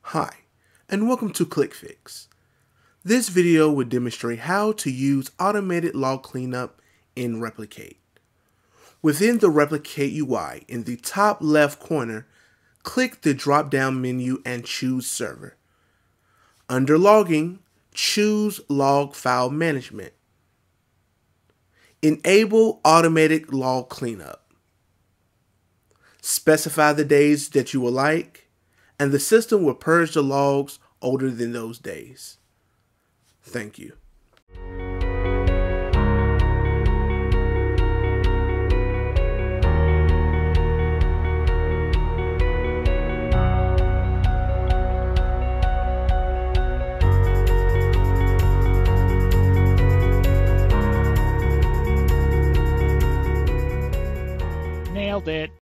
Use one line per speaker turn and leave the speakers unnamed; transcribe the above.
Hi, and welcome to Qlik. This video will demonstrate how to use automated log cleanup in Replicate. Within the Replicate UI, in the top left corner, click the drop-down menu and choose Server. Under Logging, choose Log File Management. Enable Automated Log Cleanup. Specify the days that you would like, and the system will purge the logs older than those days. Thank you.
Nailed it.